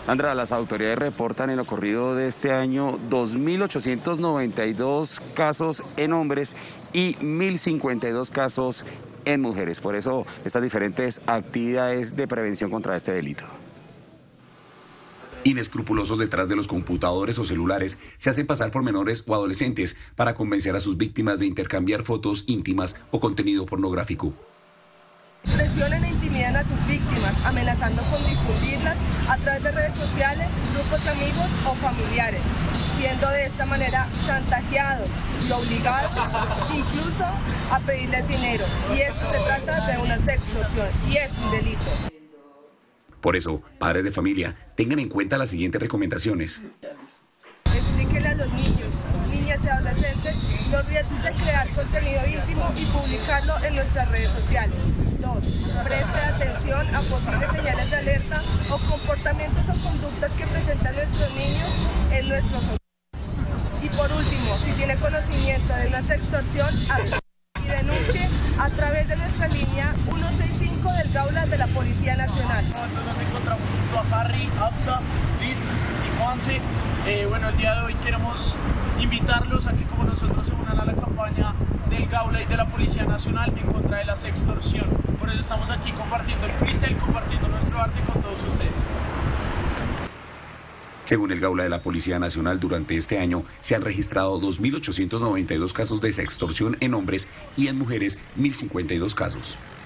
Sandra, las autoridades reportan en lo corrido de este año 2.892 casos en hombres y 1.052 casos en mujeres. Por eso estas diferentes actividades de prevención contra este delito. Inescrupulosos detrás de los computadores o celulares se hacen pasar por menores o adolescentes para convencer a sus víctimas de intercambiar fotos íntimas o contenido pornográfico. Presionan e intimidan a sus víctimas, amenazando con difundirlas a través de redes sociales, grupos de amigos o familiares, siendo de esta manera chantajeados y obligados incluso a pedirles dinero. Y esto se trata de una sextorsión y es un delito. Por eso, padres de familia, tengan en cuenta las siguientes recomendaciones. Explíquenle a los niños, niñas y adolescentes los riesgos de crear contenido íntimo y publicarlo en nuestras redes sociales. 2. Preste atención a posibles señales de alerta o comportamientos o conductas que presentan nuestros niños en nuestros hogares. Y por último, si tiene conocimiento de una sextorsión, avise y denuncie a través de nuestra línea 165 del Gaula de la Policía Nacional. Nos encontramos junto a Harry, Absa, Lit y Juanse. Bueno, el día de hoy queremos invitarlos a que como nosotros se unan a la campaña del Gaula y de la Policía Nacional en contra de la sextorsión. Por eso estamos aquí compartiendo el freestyle, compartiendo nuestro arte con todos ustedes. Según el Gaula de la Policía Nacional, durante este año se han registrado 2.892 casos de sextorsión en hombres y en mujeres 1.052 casos.